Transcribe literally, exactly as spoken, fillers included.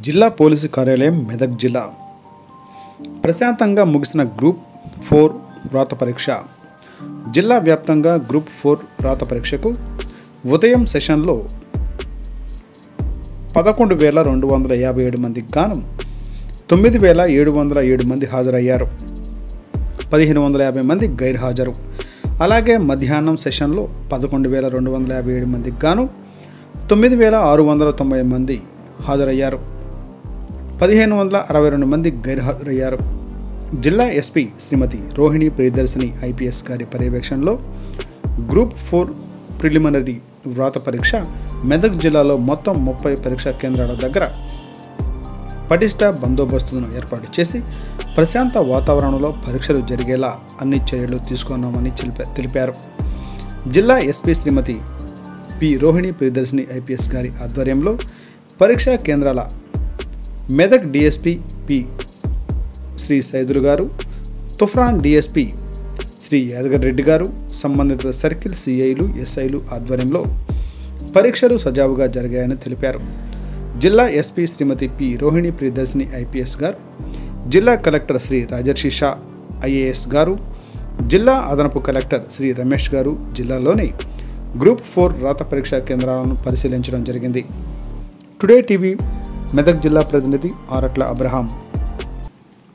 జిల్లా పోలీసు కార్యాలయం మెదక్ జిల్లా ప్రశాంతంగా ముగిసిన గ్రూప్ ఫోర్ రాత పరీక్ష. జిల్లా వ్యాప్తంగా గ్రూప్ ఫోర్ రాత పరీక్షకు ఉదయం సెషన్లో పదకొండు వేల రెండు వందల యాభై ఏడు మందికి గాను తొమ్మిది వేల ఏడు వందల ఏడు మంది హాజరయ్యారు. పదిహేను వందల యాభై మంది గైర్హాజరు. అలాగే మధ్యాహ్నం సెషన్లో పదకొండు వేల రెండు వందల యాభై ఏడు మందికి గాను తొమ్మిది వేల ఆరు వందల తొంభై మంది హాజరయ్యారు. పదిహేను వందల అరవై రెండు మంది గైర్హాజరయ్యారు. జిల్లా ఎస్పీ శ్రీమతి రోహిణి ప్రియదర్శిని ఐపీఎస్ గారి పర్యవేక్షణలో గ్రూప్ ఫోర్ ప్రిలిమినరీ వ్రాత పరీక్ష మెదక్ జిల్లాలో మొత్తం ముప్పై పరీక్షా కేంద్రాల దగ్గర పటిష్ట బందోబస్తును ఏర్పాటు చేసి ప్రశాంత వాతావరణంలో పరీక్షలు జరిగేలా అన్ని చర్యలు తీసుకున్నామని తెలిపారు. జిల్లా SP Srimati P Rohini Priyadarshini IPS గారి ఆధ్వర్యంలో పరీక్షా కేంద్రాల మెదక్ డిఎస్పీ పి శ్రీ సైదులు గారు, తుఫ్రాన్ డిఎస్పీ శ్రీ యాదగిరి రెడ్డి గారు, సంబంధిత సర్కిల్ సిఐలు ఎస్ఐలు ఆధ్వర్యంలో పరీక్షలు సజావుగా జరిగాయని తెలిపారు. జిల్లా SP Srimati P Rohini Priyadarshini IPS గారు, జిల్లా కలెక్టర్ శ్రీ రాజర్షి షా ఐఏఎస్ గారు, జిల్లా అదనపు కలెక్టర్ శ్రీ రమేష్ గారు జిల్లాలోని గ్రూప్ ఫోర్ రాత పరీక్షా కేంద్రాలను పరిశీలించడం జరిగింది. టుడే టీవీ మెదక్ జిల్లా ప్రతినిధి ఆరట్ల అబ్రహాం.